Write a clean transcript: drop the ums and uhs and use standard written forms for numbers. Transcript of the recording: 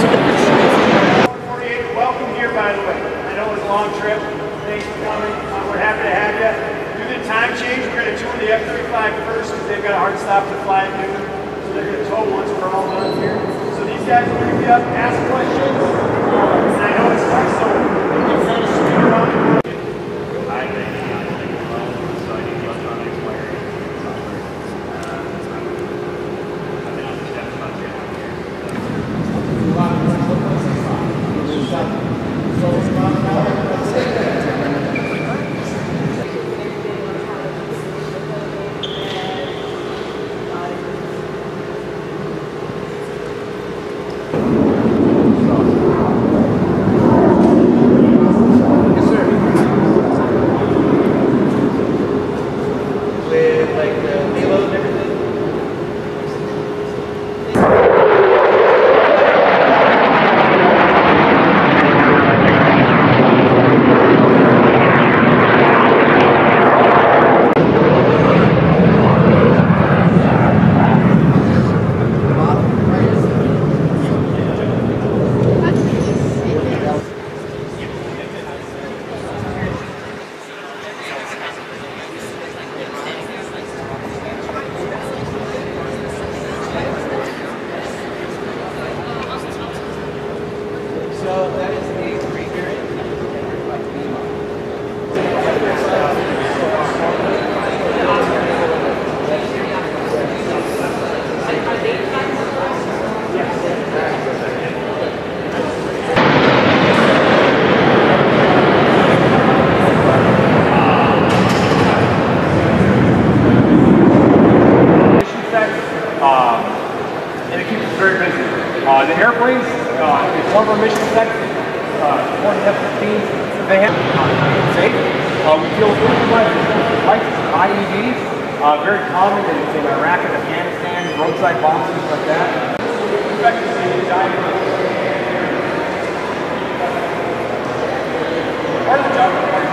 48, welcome here, by the way. I know it's a long trip. Thanks for coming. We're happy to have you. Do the time change. We're going to tour the F-35 first because they've got a hard stop to fly at noon. So they're going to tow once we're all done here. So these guys will pick you up, ask questions. And I know it's tough, so you can try to swing around. And it keeps us very busy. The airplanes, it's one of our mission sets, 20 F-15s, they have safe. We deal with devices, IEDs, very common in Iraq and Afghanistan, roadside bombs, things like that. Part of the job